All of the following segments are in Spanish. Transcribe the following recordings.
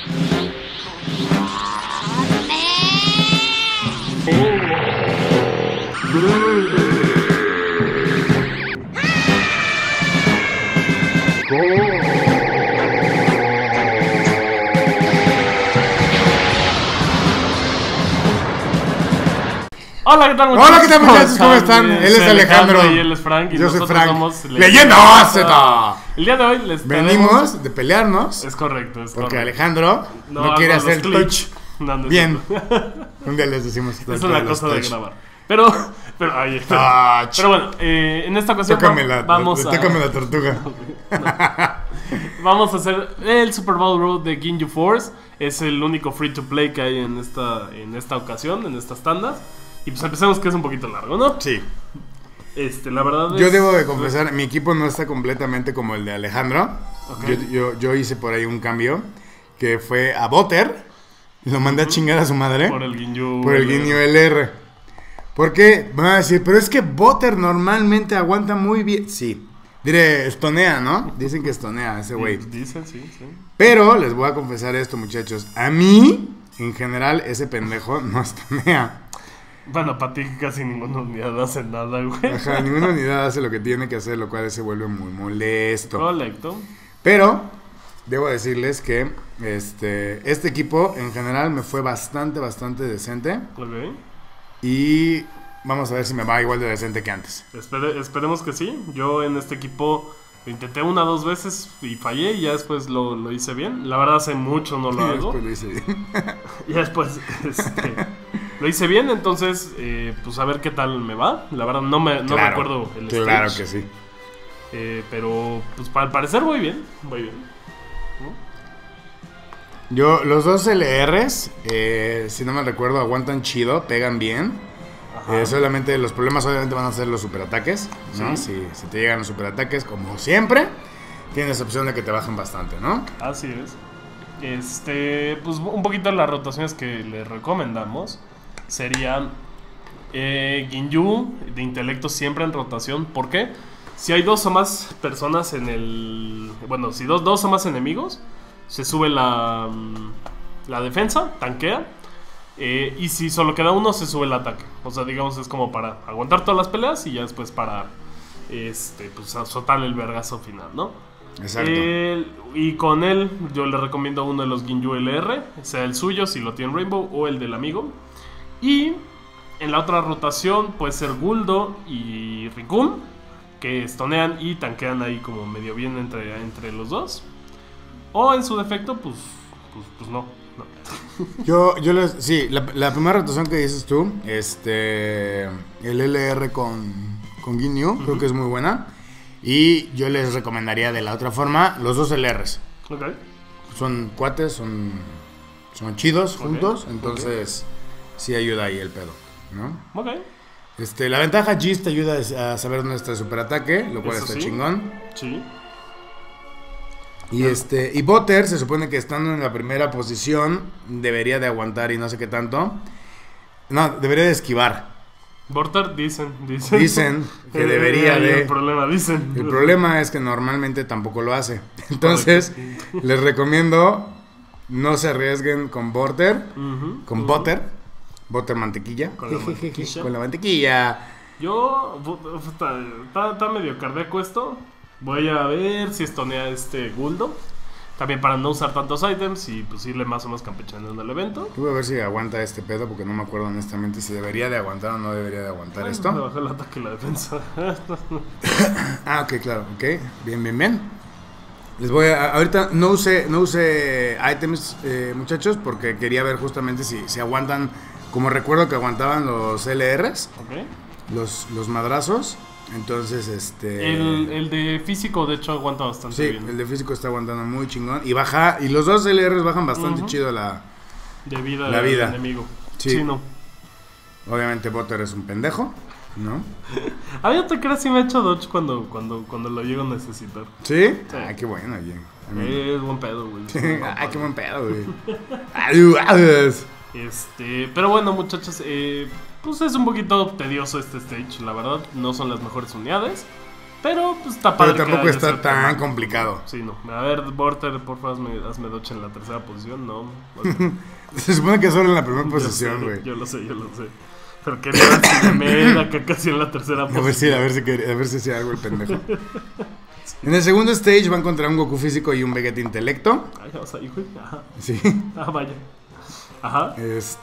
Hola, ¿qué tal, muchachos? Hola, ¿qué tal, muchachos? ¿Cómo están? Él es Alejandro. Y él es Frank. Y yo soy nosotros Frank. somos ¡Leyenda Z! El día de hoy les venimos de pelearnos. Es correcto, es porque correcto. Alejandro no quiere hacer touch. No, bien. Un día les decimos que es una cosa de grabar. Pero bueno, en esta ocasión tócame la tortuga. Vamos a hacer el Super Bowl Road de Ginyu Force. Es el único free to play que hay en esta ocasión, en estas tandas. Y pues empecemos, que es un poquito largo, ¿no? Sí. La verdad es... Yo debo de confesar, mi equipo no está completamente como el de Alejandro. Okay. Yo hice por ahí un cambio, que fue a Butter. Lo mandé a chingar a su madre. Por el Ginyu LR. Porque van a decir, pero es que Butter normalmente aguanta muy bien. Sí. Diré, estonea, ¿no? Dicen que estonea ese güey. Dicen, sí. Pero les voy a confesar esto, muchachos. A mí, en general, ese pendejo no estonea. Bueno, para ti casi ninguna unidad hace nada, güey. Ajá, ninguna unidad hace lo que tiene que hacer, lo cual se vuelve muy molesto. Correcto. Pero, debo decirles que este equipo, en general, me fue bastante decente. Ok. Y vamos a ver si me va igual de decente que antes. Esperemos que sí. Yo en este equipo lo intenté 1 o 2 veces y fallé, y ya después lo hice bien. La verdad hace mucho no lo hago. Después lo hice bien. Y después lo hice bien, entonces pues a ver qué tal me va. La verdad no recuerdo el stage. Claro que sí. Pero pues para parecer voy bien. ¿No? Los dos LRs, si no me recuerdo, aguantan chido, pegan bien. Solamente los problemas obviamente van a ser los superataques, ¿no? Sí. Si te llegan los superataques, como siempre, tienes opción de que te bajen bastante, ¿no? Así es. Pues un poquito las rotaciones que le recomendamos serían Ginyu de intelecto siempre en rotación. ¿Por qué? Si hay 2 o más personas si dos o más enemigos, se sube la defensa, tanquea. Y si solo queda uno, se sube el ataque. O sea, digamos, es como para aguantar todas las peleas y ya después para pues azotar el vergazo final, ¿no? Exacto. Y con él yo le recomiendo uno de los Ginyu LR, sea el suyo si lo tiene Rainbow, o el del amigo. Y en la otra rotación puede ser Guldo y Rikun, que estonean y tanquean ahí como medio bien entre los dos. O en su defecto, pues no. Sí, la primera rotación que dices tú, el LR con Ginyu, creo que es muy buena. Y yo les recomendaría de la otra forma los 2 LRs. Okay. Son cuates, son chidos juntos, entonces sí ayuda ahí el pedo, ¿no? Okay. La ventaja Gis te ayuda a saber dónde está el superataque, lo cual está chingón. Sí. Y Butter se supone que estando en la primera posición debería de aguantar y no sé qué tanto. No, debería de esquivar. Butter dicen que debería de. El problema es que normalmente tampoco lo hace. Entonces, les recomiendo no se arriesguen con Butter, Butter mantequilla. Con la mantequilla. Yo está medio cardíaco esto. Voy a ver si estonea Guldo. También para no usar tantos ítems y pues irle más o menos campechando en el evento. Voy a ver si aguanta este pedo, porque no me acuerdo honestamente si debería de aguantar o no debería de aguantar esto. Me bajó el ataque y la defensa. Ok, claro, ok. Bien. Les voy a... Ahorita no use items, muchachos, porque quería ver justamente si aguantan, como recuerdo que aguantaban los LRs. Ok. Los madrazos. Entonces, El de físico, de hecho, aguanta bastante bien. Sí, el de físico está aguantando muy chingón. Y los 2 LRs bajan bastante chido la vida del enemigo. Sí, no. Obviamente Butter es un pendejo, ¿no? Yo te creo si me he hecho dodge cuando lo llego a necesitar. ¿Sí? Ay, qué bueno, oye. Es buen pedo, güey. Ay, qué buen pedo, güey. Pero bueno, muchachos, pues es un poquito tedioso este stage, la verdad. No son las mejores unidades. Pero pues está Pero padre. que tampoco haya está ese tan tema. complicado. Sí, no. A ver, Borter, por favor, hazme dodge en la tercera posición. No. Se supone que solo en la primera Yo posición, sé, güey. yo lo sé. Pero quería ver si me da acá casi en la tercera A ver posición. si hacía algo el pendejo. En el segundo stage va a encontrar un Goku físico y un Vegeta intelecto. Ay, vamos ahí, güey. Ajá. Sí. Ah, vaya. Ajá.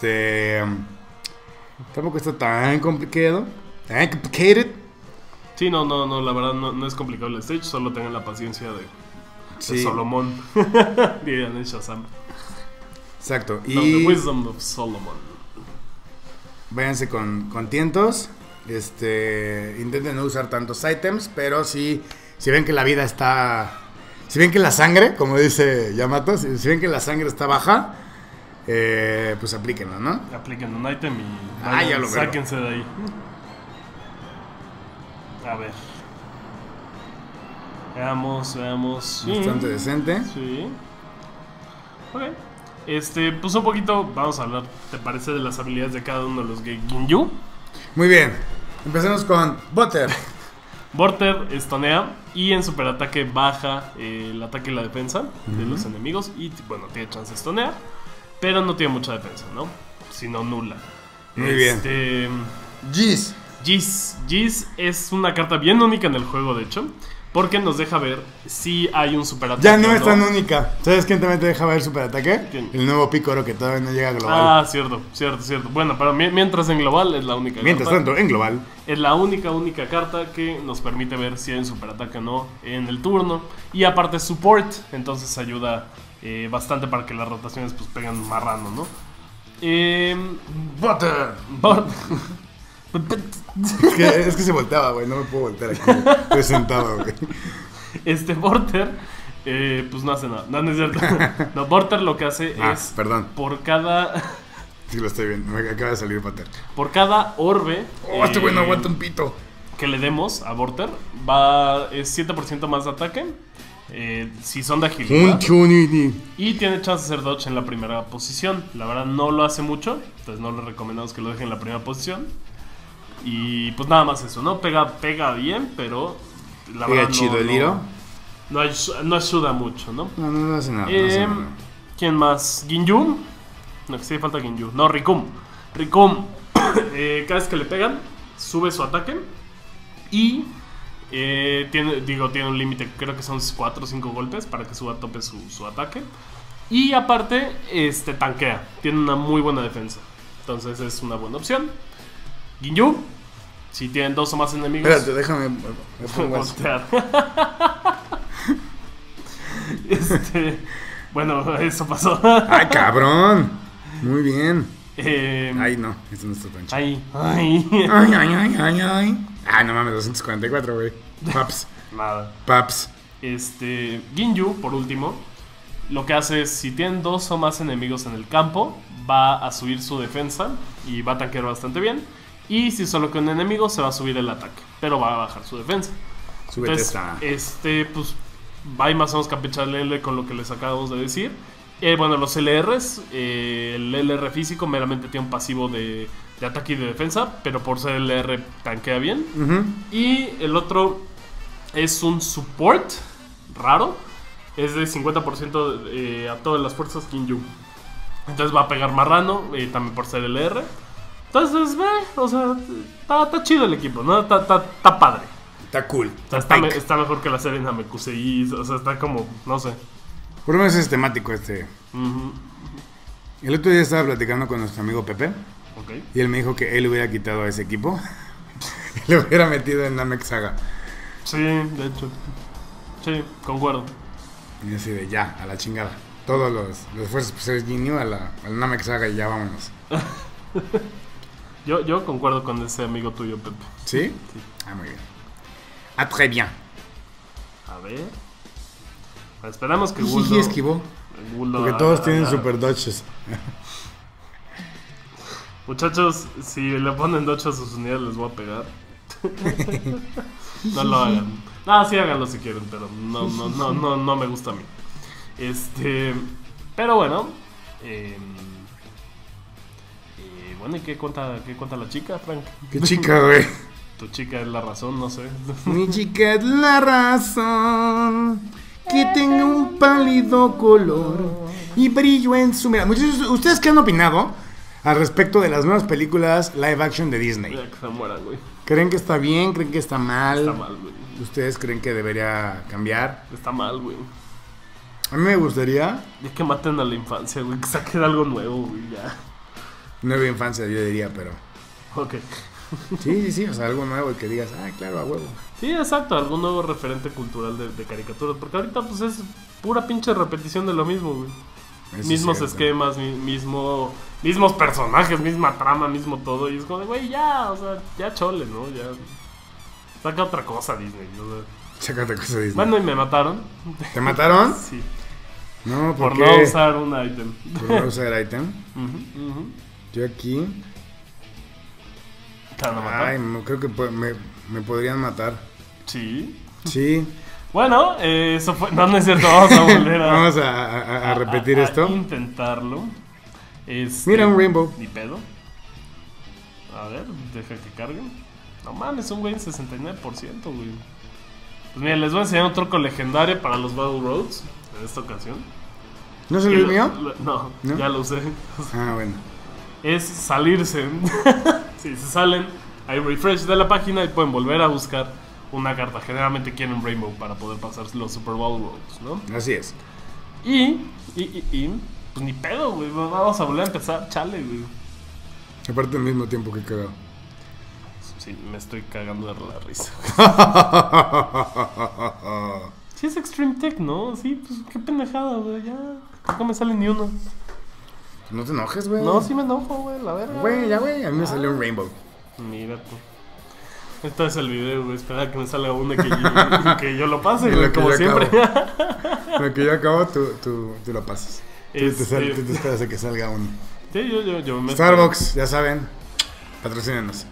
Tampoco está tan complicado. Tan complicated. Sí, no, la verdad no es complicado el stage, solo tengan la paciencia de Sí, Solomon. Dirían en Shazam. exacto. No, The Y Wisdom of Solomon. váyanse con tientos. Intenten no usar tantos items, pero si ven que la vida está... Si ven que la sangre, como dice Yamato, si ven que la sangre está baja, pues aplíquenlo, ¿no? Apliquen un item y Ya lo veo. sáquense de ahí. A ver. Veamos. Bastante decente. Sí. Ok. Pues un poquito, vamos a hablar, ¿te parece de las habilidades de cada uno de los Ginyu? Muy bien. Empecemos con Butter. Borter estonea y en superataque baja el ataque y la defensa de los enemigos. Y bueno, tiene chance de estonear, pero no tiene mucha defensa, ¿no? Sino nula. Muy bien. Jeez. Giz es una carta bien única en el juego, de hecho, porque nos deja ver si hay un superataque. Ya no o es tan única. ¿Sabes quién también te deja ver superataque? ¿Quién? El nuevo Picoro que todavía no llega a global. Ah, cierto. Bueno, pero mientras en global es la única Mientras carta. tanto, en global. Es la única carta que nos permite ver si hay un superataque o no en el turno. Y aparte es support, entonces ayuda bastante para que las rotaciones pues pegan marrano, ¿no? Butter. Es que se volteaba, güey. No me puedo voltear aquí. Estoy sentado, güey. Borter, pues no hace nada. No es cierto. No, Borter lo que hace es Perdón. por cada Sí, lo estoy viendo. Me acaba de salir Butter. orbe Este güey no aguanta un pito. que le demos a Borter es 7% más de ataque. Si son de agilidad. Y tiene chance de hacer dodge en la primera posición. La verdad no lo hace mucho, entonces no le recomendamos que lo dejen en la primera posición. Y pues nada más eso, ¿no? Pega bien, pero la Pega verdad chido el hilo. no ayuda mucho, ¿no? No hace nada. No hace nada. ¿Quién más? Ginyu. No, que sí falta Ginyu. No, Rikum. Rikum, cada vez que le pegan, sube su ataque. Y tiene un límite, creo que son 4 o 5 golpes para que suba a tope su ataque. Y aparte, tanquea. Tiene una muy buena defensa. Entonces es una buena opción. Ginyu, si tienen 2 o más enemigos. Espérate, déjame. Me pongo así. Voltear. Bueno, eso pasó. ¡Ay, cabrón! Muy bien. Ay, Ay, no. Esto no está tan chido. ay. Ay. Ah, no mames, 244, güey. Paps. Nada. Paps. Ginyu, por último, lo que hace es, si tienen 2 o más enemigos en el campo, va a subir su defensa y va a tanquear bastante bien. Y si solo con enemigos, se va a subir el ataque, pero va a bajar su defensa. Súbete Entonces, esta. pues, va y más o menos campecharle con lo que les acabamos de decir. Bueno, los LRs, el LR físico meramente tiene un pasivo de ataque y de defensa, pero por ser LR tanquea bien. Y el otro es un support raro, es de 50% a todas las fuerzas Ginyu. Entonces va a pegar marrano, también por ser LR. Entonces, o sea, está chido el equipo, ¿no? Está padre. Está cool. O sea, está mejor que la serie Namekusei, o sea, está como, no sé. Por lo menos es temático Uh-huh. El otro día estaba platicando con nuestro amigo Pepe. Ok. Y él me dijo que él hubiera quitado a ese equipo y lo hubiera metido en Namek Saga. Sí, de hecho. Sí, concuerdo. Y así de ya, a la chingada. Todos los fuerzas especiales Ginyu al Namek Saga y ya vámonos. Yo concuerdo con ese amigo tuyo, Pepe. ¿Sí? Sí. Ah, muy bien. Ah, très bien. A ver. Esperamos que Jiji esquivó. Porque todos tienen super dodges. Muchachos, si le ponen dodge a sus unidades les voy a pegar. No lo hagan. No, sí háganlo si quieren, pero no me gusta a mí. Pero bueno. Bueno, ¿y qué cuenta la chica, Frank? Qué chica, güey. Tu chica es la razón, no sé. Mi chica es la razón que tenga un pálido color y brillo en su mirada. Muchachos, ¿ustedes qué han opinado al respecto de las nuevas películas live action de Disney? Ya que se mueran, güey. ¿Creen que está bien? ¿Creen que está mal? Está mal, güey. ¿Ustedes creen que debería cambiar? Está mal, güey. A mí me gustaría Ya que maten a la infancia, güey. Que saquen algo nuevo, güey, ya. nueva infancia, yo diría, pero Ok. sí, o sea, algo nuevo y que digas, claro, a huevo. Sí, exacto, algún nuevo referente cultural de caricaturas. Porque ahorita, pues, es pura pinche repetición de lo mismo, güey. Eso Mismos es cierto. esquemas, mismos personajes, misma trama, mismo todo. Y es como de, güey, ya, o sea, ya chole, ¿no? Ya. Saca otra cosa, Disney. O sea. Chécate cosa Disney. Bueno, y me mataron. ¿Te mataron? Sí. No, Por qué? no usar un item. Por no usar item. Ujú. Yo aquí. ¿Te van a matar? Ay, creo que me podrían matar. Sí. Sí. Bueno, eso fue. No, no es cierto, vamos a volver a. Vamos a repetir esto. Intentarlo. Mira un rainbow. Ni pedo. A ver, deja que cargue. No mames, un güey en 69%, güey. Pues mira, les voy a enseñar un truco legendario para los Battle Roads en esta ocasión. ¿No salió el mío? No, ¿No? ya lo usé. Ah, bueno. Es salirse. Si se salen, hay refresh de la página y pueden volver a buscar una carta. Generalmente quieren Rainbow para poder pasar los Super Bowl Roads, ¿no? Así es. Y pues ni pedo, güey. Vamos a volver a empezar. Chale, güey. Aparte al mismo tiempo que cagado. Sí, me estoy cagando de la risa. Sí, es Extreme Tech, ¿no? Sí, pues qué pendejada, güey. Ya. No me sale ni uno. No te enojes, güey. No, sí me enojo, güey. La verga. Güey, ya, güey. A mí me salió un rainbow. Mira tú. Este es el video, güey. Espera que me salga uno que yo lo pase, En güey, lo que como yo siempre. Lo que yo acabo, tú lo pasas. Tú te esperas a que salga uno. Sí, yo me Starbucks, ya saben. Patrocínenos.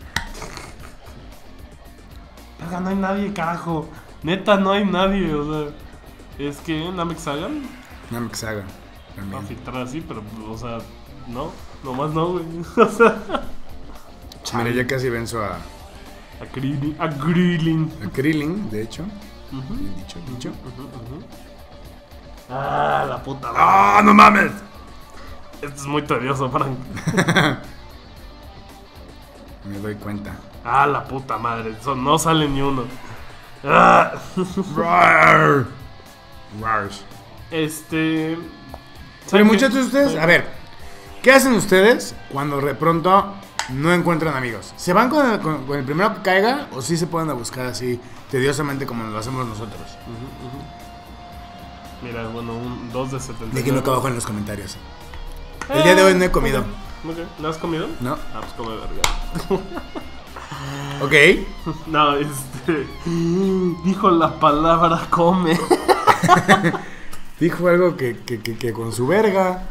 Verga, no hay nadie, carajo. Neta, no hay nadie, o sea. Es que Namek Sagan Namek Saga. va a También. filtrar así, pero, o sea, no. Nomás no, güey. O sea. Mira, ya casi venzo a A Grilling. Krillin, de hecho. Ujú. Bien dicho. Ah, la puta madre. ¡Ah, no mames! Esto es muy tedioso, Frank. Me doy cuenta. Ah, la puta madre. No sale ni uno. Ah. Rar. Rars. Pero Pero muchachos, ustedes, a ver, ¿qué hacen ustedes cuando de pronto no encuentran amigos? ¿Se van con el primero que caiga o sí se pueden a buscar así tediosamente como lo hacemos nosotros? Mira, bueno, un 2 de 70. Déjenlo acá abajo en los comentarios. El día de hoy no he comido. Ok. ¿No has comido? No. Ah, pues come verga. Ok. No, dijo la palabra come. Dijo algo que con su verga.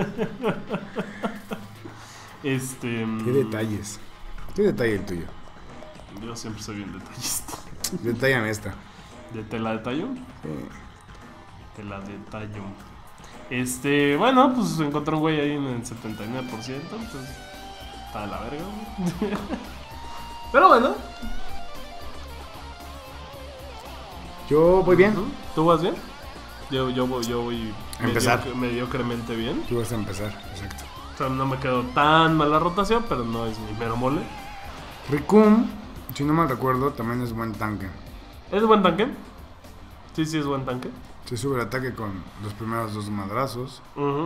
Qué detalles. ¿Qué detalle el tuyo? Yo siempre soy bien detallista. Detállame esta. ¿Te la detallo? Te la detallo. Bueno, pues encontré un güey ahí en el 79%. Entonces, está de la verga. Pero bueno. Yo voy bien. ¿Tú vas bien? Yo voy Empezar. mediocremente bien. Tú vas a empezar, exacto. O sea, no me quedo tan mal la rotación, pero no es mi mero mole. Ricum, si no mal recuerdo, también es buen tanque. ¿Es buen tanque? Sí, es buen tanque. Se sube el ataque con los primeros 2 madrazos.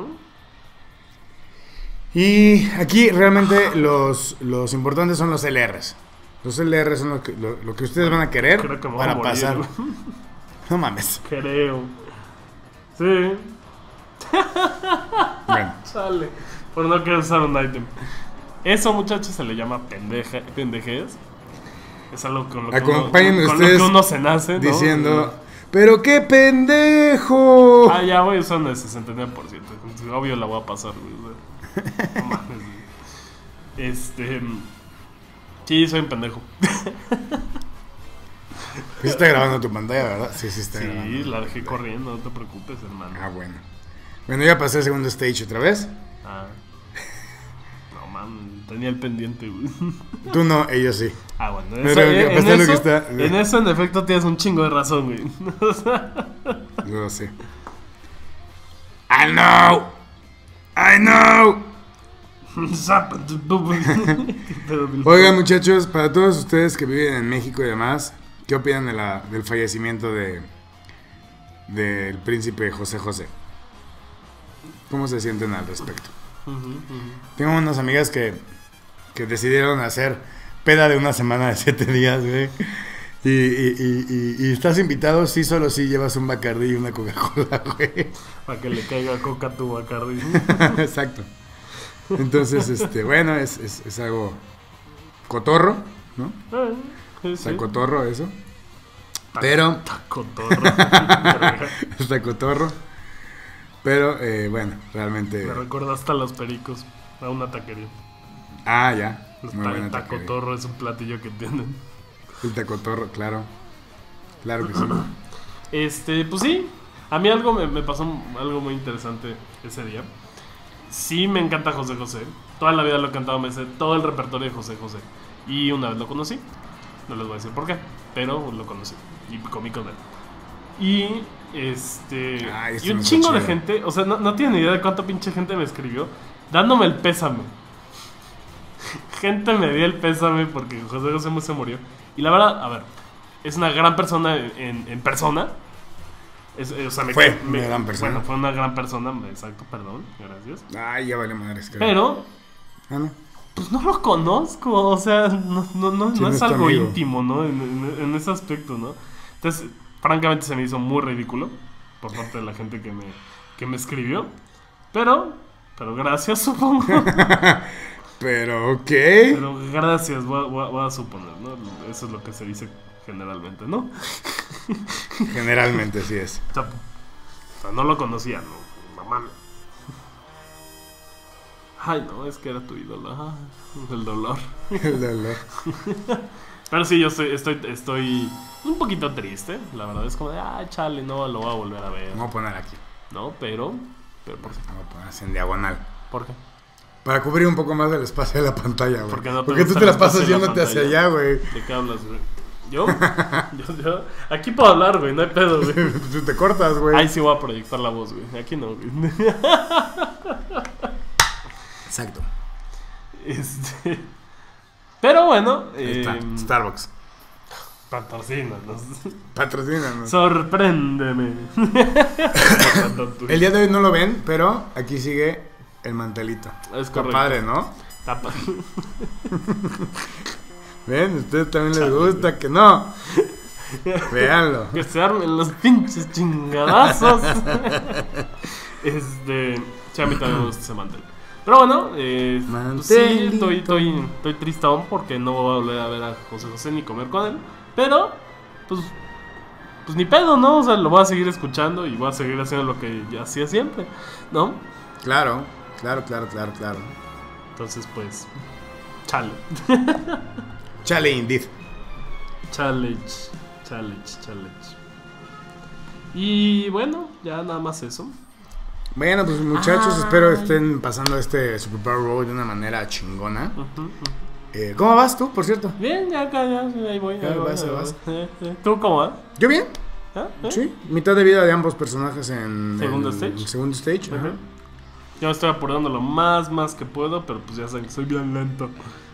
Y aquí realmente los importantes son los LRs. Los LRs son lo que ustedes van a querer Creo que me voy a para morir, pasar. güey. No mames. Creo. Sí. Bueno, Sale. Por no querer usar un item. Eso, muchachos, se le llama pendejez. Es algo con lo que acompáñenme con lo ustedes que uno se nace, ¿no? diciendo, ¡pero qué pendejo! Ah, ya voy usando el 69%. Obvio la voy a pasar, güey. No mames, güey. Sí, soy un pendejo. Sí está grabando tu pantalla, ¿verdad? Sí, está Sí, grabando. la dejé corriendo, no te preocupes, hermano. Ah, bueno. Bueno, ya pasé el segundo stage otra vez. Ah. No, man, tenía el pendiente, güey. Tú no, ellos sí. Ah, bueno, Pero eso, a pesar de lo que está- en eso en efecto tienes un chingo de razón, güey. Yo lo sé. I know. I know. Oigan, muchachos, para todos ustedes que viven en México y demás, ¿qué opinan del fallecimiento del príncipe José José? ¿Cómo se sienten al respecto? Tengo unas amigas que decidieron hacer peda de una semana de 7 días, güey. Y estás invitado, sí, solo si llevas un Bacardí y una Coca-Cola, güey. Para que le caiga coca a tu Bacardi. Exacto. Entonces, bueno, es algo cotorro, ¿no? Sí. Está cotorro eso. Pero... Está cotorro. Está cotorro. Pero, bueno, realmente... Me recuerda hasta los pericos. A una taquería. Ah, ya. Los Muy buena taquería. tacotorro es un platillo que tienen. El tacotorro, claro. Claro que sí. Pues sí. A mí algo me pasó algo muy interesante ese día. Sí me encanta José José. Toda la vida lo he cantado, me sé todo el repertorio de José José. Y una vez lo conocí. No les voy a decir por qué, pero lo conocí. Y comí con él. Y y un chingo de gente, o sea, no tienen ni idea de cuánta pinche gente me escribió dándome el pésame. Gente me dio el pésame porque José José se murió. Y la verdad, a ver, es una gran persona en persona. O sea, Fue una gran persona. Bueno, fue una gran persona, exacto, perdón, gracias. Ay, ya vale madre. Pero, no. pues no lo conozco, o sea, no es algo amigo. íntimo, ¿no? En ese aspecto, ¿no? Entonces, francamente se me hizo muy ridículo por parte de la gente que me escribió. Pero gracias, supongo. Pero, ok. Pero gracias, voy a suponer, ¿no? Eso es lo que se dice generalmente, ¿no? Generalmente sí es. O sea, no lo conocía, ¿no? Mamá. Ay, no, es que era tu ídolo. El dolor. El dolor. Pero sí, yo estoy un poquito triste. La verdad es como de, chale, no lo voy a volver a ver. Vamos a poner aquí. No, pero ¿por qué? Vamos a poner así en diagonal. ¿Por qué? Para cubrir un poco más del espacio de la pantalla, güey. Porque no te Porque tú gusta te el la pasas espacio de la yéndote hacia pantalla. allá, güey. ¿De qué hablas, güey? ¿Yo? Aquí puedo hablar, güey, no hay pedo, güey. Tú te cortas, güey. Ahí sí voy a proyectar la voz, güey. Aquí no, güey. Exacto. Pero bueno, Ahí está, Starbucks. patrocínanos. Patrocínanos. Sorpréndeme. El día de hoy no lo ven, pero aquí sigue el mantelito. Es Está correcto. padre, ¿no? Tapa. Ven, a ustedes también les gusta que no. Véanlo. Que se armen los pinches chingadazos. Sí, a mí también me gusta ese mantel. Pero bueno, pues sí, estoy tristón porque no voy a volver a ver a José José ni comer con él. Pero, pues ni pedo, ¿no? O sea, lo voy a seguir escuchando y voy a seguir haciendo lo que ya hacía siempre, ¿no? Claro. Entonces, pues, chale. Chale, indeed. Challenge. Y bueno, ya nada más eso. Bueno, pues muchachos, espero estén pasando este Super Bowl de una manera chingona. ¿Cómo vas tú, por cierto? Bien, ya ahí voy. Ya vas. ¿Tú cómo vas? ¿Yo bien? ¿Ah? Sí, mitad de vida de ambos personajes en ¿Segundo el stage? segundo stage. Ajá. Yo me estoy apurando lo más que puedo, pero pues ya saben que soy bien lento.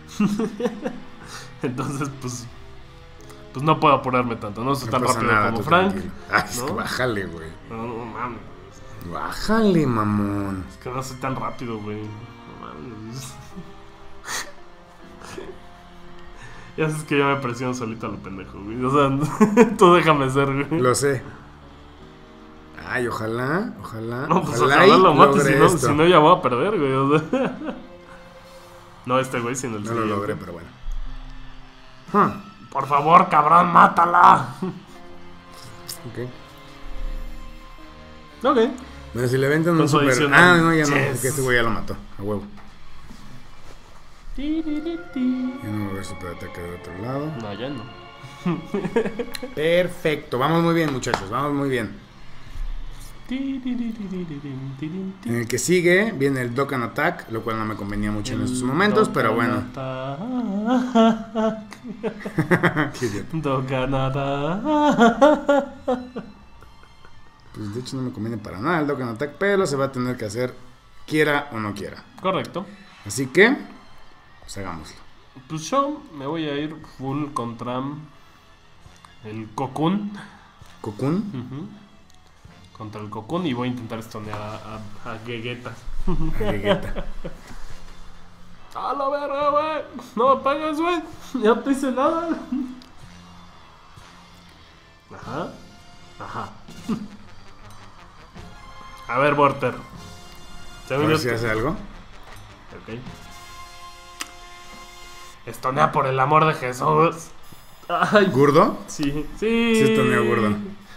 Entonces, pues no puedo apurarme tanto, no soy tan pasa rápido nada, como tú Frank. tranquilo. Ay, es que ¿no? bájale, güey. No mames. Bájale, mamón. Es que no soy tan rápido, güey. No mames. Ya sabes que yo me presiono solito a lo pendejo, güey. O sea, tú déjame ser, güey. Lo sé. Ay, ojalá. No, pues ojalá ojalá lo mate, logre si no ya voy a perder, güey. O sea. No este güey, sino el No lo siguiente. logré, pero bueno. Por favor, cabrón, mátala. Ok. Bueno, si le ventan Con un su super... adición, Ah, no, ya no, yes. porque este güey ya lo mató. A huevo. Ya no va a haber super ataque de otro lado. No, ya no. Perfecto, vamos muy bien, muchachos, vamos muy bien. En el que sigue viene el Dokkan Attack, lo cual no me convenía mucho en estos momentos, pero bueno. Qué idiota. Dokkan Attack. Pues de hecho no me conviene para nada el Dokkan Attack, pero se va a tener que hacer quiera o no quiera. Correcto. Así que, pues hagámoslo. Pues yo me voy a ir full contra el Cocoon. ¿Cocoon? Ujú. Contra el Cocoon y voy a intentar estonear a Vegeta. Vegeta. ¡A la verga, güey! ¡No me pagas, güey! ¡Ya no te hice nada! Ajá. Ajá. A ver, Borter. A ver si hace algo. Ok. Estonea por el amor de Jesús. Ay. ¿Gurdo? Sí. Sí, estonea Gurdo.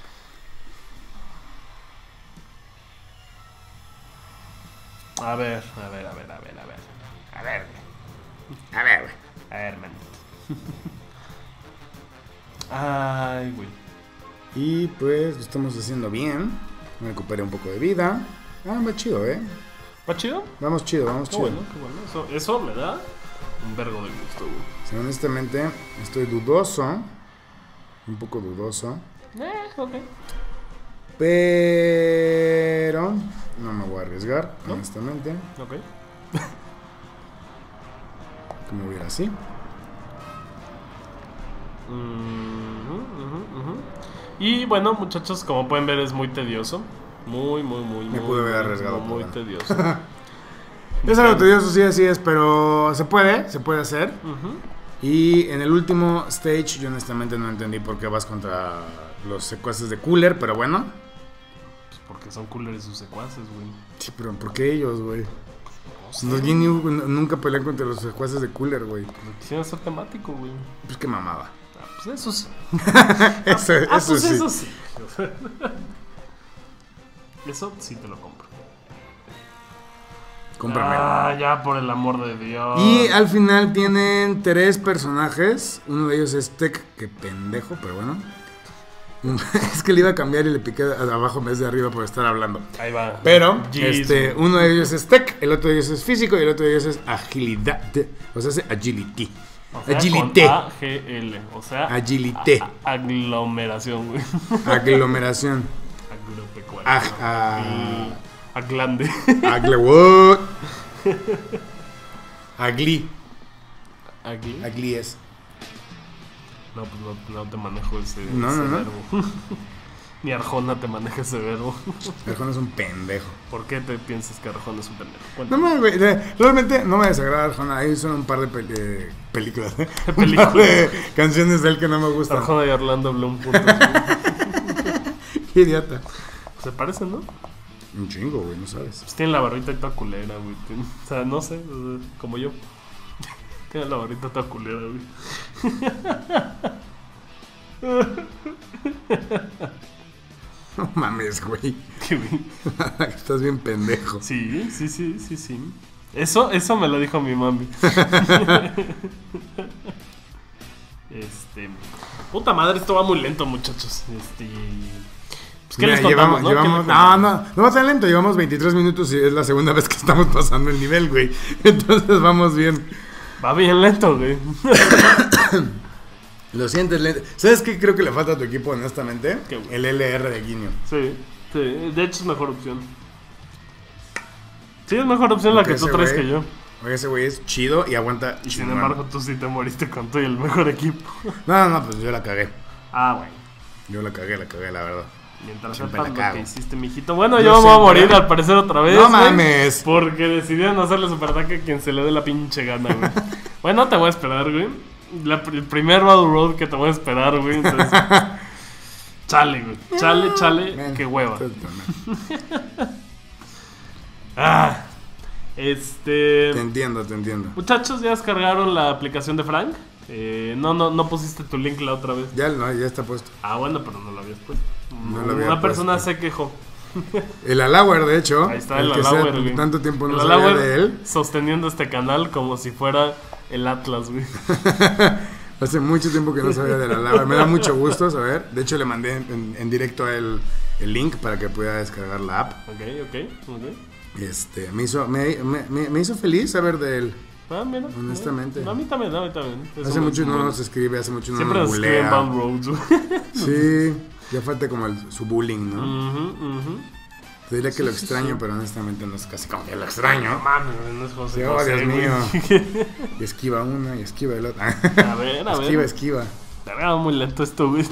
A ver. A ver, manito. Ay, güey. Y pues lo estamos haciendo bien. Me recuperé un poco de vida. Va chido, ¿Va chido? Vamos chido, vamos Qué chido. bueno, qué bueno. Eso me da un vergo de gusto, güey. Sí, honestamente, estoy dudoso. Un poco dudoso. Ok. Pero no me voy a arriesgar, ¿No? honestamente. Ok. Que me voy a ir así. Y bueno, muchachos, como pueden ver es muy tedioso. Muy Me pude haber arriesgado, muy pero bueno. tedioso. Es algo tedioso, sí, así es, pero se puede hacer. Ujú. Y en el último stage, yo honestamente no entendí por qué vas contra los secuaces de Cooler, pero bueno. Pues porque son coolers sus secuaces, güey. Sí, pero ¿por qué ellos, güey? No sé. Los Ginyu nunca pelean contra los secuaces de Cooler, güey. Porque quisieran ser temático, güey. Pues qué mamada. Ah, pues eso sí. Eso Pues sí. eso sí. Eso sí te lo compro. Cómprame. Ah, ya por el amor de Dios. Y al final tienen 3 personajes. Uno de ellos es Tech, que pendejo, pero bueno. Es que le iba a cambiar y le piqué abajo en vez de arriba por estar hablando. Ahí va. Pero Jeez, uno de ellos es Tech, el otro de ellos es físico y el otro de ellos es agilidad. O sea, hace agility. o sea, Agilité. con AGL. O sea, Agilité. Aglomeración, güey. Aglomeración. Agropecuario. Aglande. Aglewood. Agli. Agli. Agli es. No, pues no te manejo ese No. verbo. Ni Arjona te maneja ese verbo. Arjona es un pendejo. ¿Por qué te piensas que Arjona es un pendejo? No Cuéntame. me, güey, realmente no me desagrada Arjona. Ahí son un par de películas. Un Películas. par de canciones de él que no me gustan. Arjona y Orlando Bloom juntos, güey. Qué idiota. Se parecen, ¿no? Un chingo, güey, no sabes. Pues tienen la barbita toda culera, güey. O sea, no sé, como yo. Tienen la barbita toda culera, güey. No mames, güey. Qué güey. Estás bien pendejo. Sí. Eso me lo dijo mi mami. Puta madre, esto va muy lento, muchachos. Pues, ¿qué Mira, les contamos, no? ¿Qué les no va tan lento. Llevamos 23 minutos y es la segunda vez que estamos pasando el nivel, güey. Entonces vamos bien. Va bien lento, güey. Lo sientes lento. ¿Sabes qué creo que le falta a tu equipo, honestamente? ¿Qué, güey? El LR de Guiño. Sí. De hecho es mejor opción. Sí, es mejor opción la que tú traes que yo. Oye, ese güey es chido y aguanta. Y sin chingón. embargo, tú sí te moriste con tú y el mejor equipo. No, pues yo la cagué. Ah, güey. Yo la cagué, la verdad. Mientras Siempre sepas la lo cago. que hiciste, mijito. Bueno, yo Yo me voy a siempre. morir al parecer otra vez. No güey, mames. Porque decidieron hacerle superataque a quien se le dé la pinche gana, güey. Bueno, te voy a esperar, güey. El primer Battle Road que te voy a esperar, güey. Entonces, chale, güey. Chale, Man, qué hueva. Te Te entiendo. Muchachos, ¿ya descargaron la aplicación de Frank? No pusiste tu link la otra vez. Ya está puesto. Ah, bueno, pero no lo habías puesto. No lo había Una persona puesto. se quejó. El Alauer, de hecho. Ahí está el que Alauer, güey. tanto tiempo no El sabía Alauer de él. sosteniendo este canal como si fuera el Atlas, güey. Hace mucho tiempo que no sabía del Alauer. Me da mucho gusto saber. De hecho, le mandé en directo a él el link para que pueda descargar la app. Ok. Me hizo feliz saber de él. Ah, mira. Honestamente. Mira. A mí también. Hace mucho no nos escribe, hace mucho no siempre nos nos escriben bulea. Bound Roads. Sí, ya falta como su bullying, ¿no? Te diría que lo Sí, extraño, sí. pero honestamente no es casi como que lo extraño. No mames, no es José. Sí, oh, José, Dios güey. mío. Y esquiva una y esquiva el otro. A ver. Esquiva. Verga, muy lento esto, güey.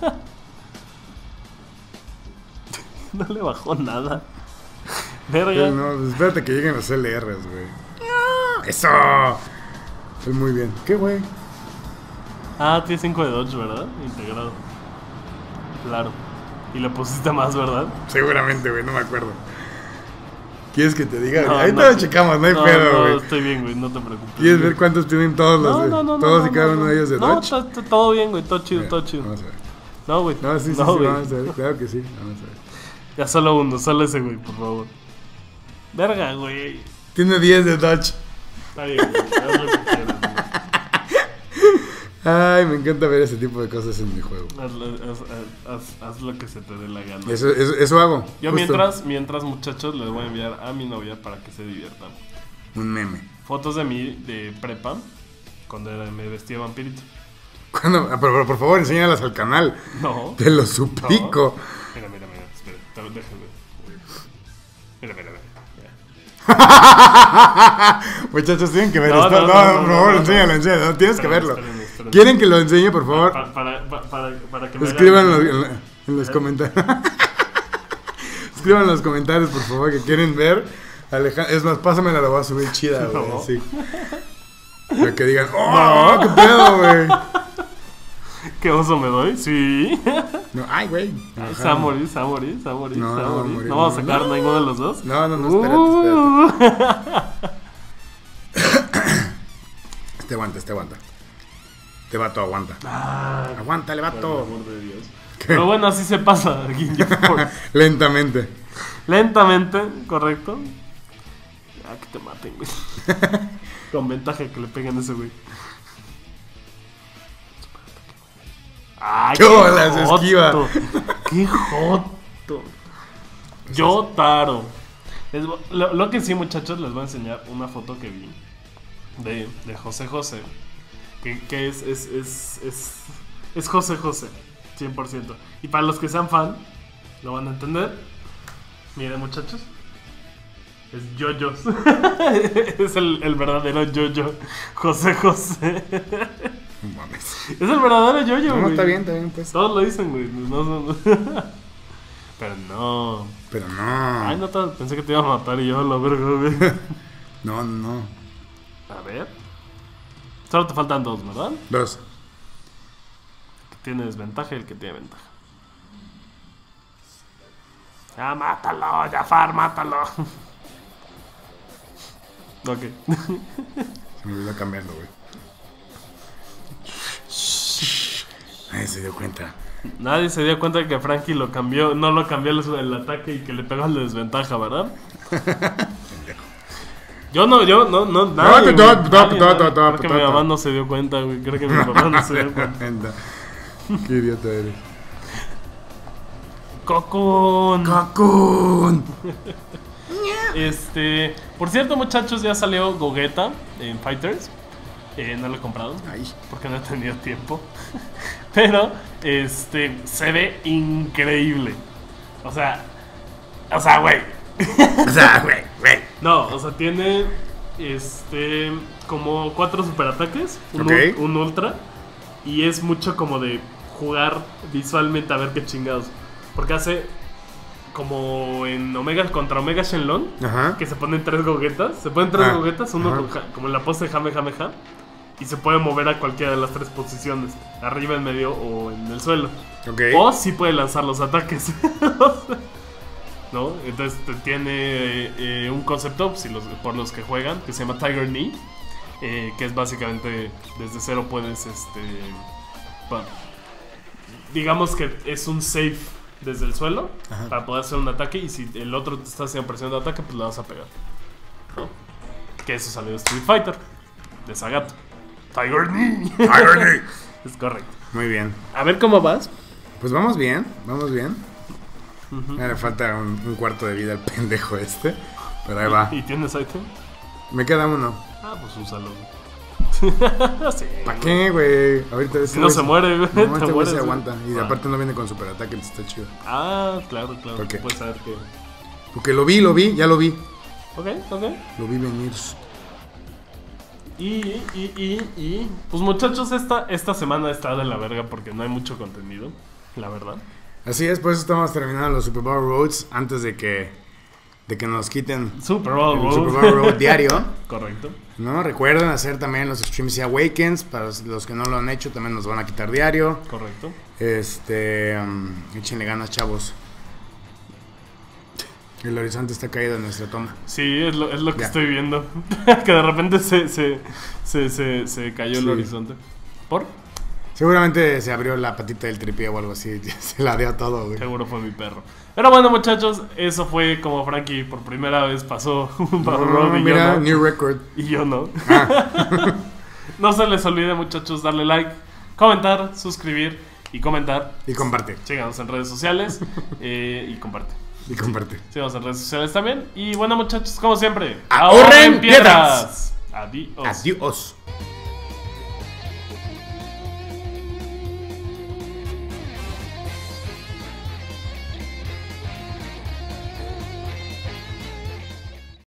No le bajó nada. Verga. No, pues espérate que lleguen los LRs, güey. ¡Eso! Fue muy bien. ¿Qué, güey? Ah, tiene 5 de dodge, ¿verdad? Integrado. Claro. Y le pusiste más, ¿verdad? Seguramente, güey, no me acuerdo. ¿Quieres que te diga? No, Ahorita no. lo checamos, no hay pedo, güey. estoy bien, güey, no te preocupes. ¿Quieres ver cuántos tienen todos los todos y cada uno de ellos de Dodge? No, todo bien, güey, todo chido, Mira, todo chido. Vamos a ver. No, güey. No, sí, güey. vamos a ver. Claro que sí, vamos a ver. Ya solo uno, solo ese, güey, por favor. Verga, güey. Tiene 10 de Dodge. Está bien, güey, haz lo que quieras, güey. Ay, me encanta ver ese tipo de cosas en mi juego. Haz lo que se te dé la gana. Eso hago. Yo justo. mientras, muchachos, les voy a enviar a mi novia para que se diviertan. Un meme. Fotos de mí de prepa, cuando me vestía vampirito. Pero por favor, enséñalas al canal. No. Te lo suplico. Mira, espera, déjame. Mira. Muchachos, tienen que ver No, esto. no, No, no, por no, favor, no, enséñalo. Tienes que Espérame, verlo. espérame. ¿Quieren que lo enseñe, por favor? Para que me Escriban hagan- en los comentarios. Escriban en los comentarios, por favor, que quieren ver. Es más, pásamela, la voy a subir chida, güey. No. Así. Para que digan, ¡oh! ¡Qué pedo, güey! ¿Qué oso me doy? Sí. No, ¡ay, güey! Se va a morir. No, morir, vamos a no. sacar ninguno de los dos. No, espérate. Este aguanta. Este vato aguanta. Aguántale, Por vato. amor de Dios. Pero bueno, así se pasa. Lentamente. Lentamente, correcto. Ya que te maten, güey. Con ventaja que le peguen a ese güey. ¡Ay, ¡Qué bolas, esquiva! ¡Qué joto! Yo, Taro. Lo que sí, muchachos, les voy a enseñar una foto que vi de José José. Que es José José, 100%. Y para los que sean fan, lo van a entender. Miren, muchachos. Es Yoyos. Es el verdadero Yoyo. José José. No mames. Es el verdadero Yoyo, No, güey. está bien, pues. Todos lo dicen, güey. No. Pero no. Pero no. Ay, no, pensé que te iba a matar y yo la verga, güey. No. A ver. Solo te faltan dos, ¿verdad? 2. El que tiene desventaja y el que tiene ventaja. Ya, mátalo, Jafar, mátalo. Ok. Se me olvidó cambiarlo, güey. Nadie se dio cuenta. Nadie se dio cuenta de que Frankie lo cambió, no lo cambió el ataque y que le pegó la desventaja, ¿verdad? Yo no, nadie, güey, nadie. Creo que mi mamá no se dio cuenta, güey. Creo que mi papá no se dio cuenta. Qué idiota eres. ¡Cocoon! Por cierto, muchachos, ya salió Gogeta en Fighters. No lo he comprado. Ay. Porque no he tenido tiempo. Pero, se ve increíble. O sea, güey. Güey. No, o sea, tiene como 4 superataques, Ok. un ultra, y es mucho como de jugar visualmente a ver qué chingados. Porque hace como en Omega contra Omega Shenlong, Ajá. que se ponen 3 goguetas, uno Ajá. como en la pose de Jamejameja, y se puede mover a cualquiera de las 3 posiciones, arriba, en medio o en el suelo. Ok. O sí puede lanzar los ataques. ¿No? Entonces tiene un concepto por los que juegan que se llama Tiger Knee, que es básicamente desde cero puedes digamos que es un safe desde el suelo. Ajá. Para poder hacer un ataque, y si el otro te está haciendo presión de ataque, pues le vas a pegar, ¿no? Que eso salió de Street Fighter, de Sagat. Tiger Knee. Es correcto. Muy bien. A ver cómo vas. Pues vamos bien. Le falta un cuarto de vida al pendejo este. Pero ahí va. ¿Y tienes item? Me queda uno. Ah, pues úsalo. Sí, ¿Para qué, güey? Ahorita si no se muere, güey. No, este güey se aguanta. Y aparte no viene con super ataque, está chido. Ah, claro. ¿Por qué? Puedes saber que. Porque lo vi, ya lo vi. Ok. Lo vi venir. Y pues muchachos, esta semana está de la verga porque no hay mucho contenido, la verdad. Así es, por eso estamos terminando los Super Bowl Roads antes de que nos quiten Super Bowl el Super Bowl Road diario. Correcto. ¿No? Recuerden hacer también los Extreme Awakens. Para los que no lo han hecho, también nos van a quitar diario. Correcto. Échenle ganas, chavos. El horizonte está caído en nuestra toma. Sí, es lo que Ya. estoy viendo. Que de repente se cayó el horizonte. ¿Por? Seguramente se abrió la patita del tripié o algo así. Se la dio todo, güey. Seguro fue mi perro. Pero bueno, muchachos, eso fue como Frankie por primera vez pasó un Battle Road y mira, yo no. new record. Y yo no. No se les olvide, muchachos, darle like, comentar, suscribir y comentar. Y comparte. Síganos en redes sociales y comparte. Y comparte. Síganos en redes sociales también. Y bueno, muchachos, como siempre, ¡Ahorren piedras! Adiós. Adiós.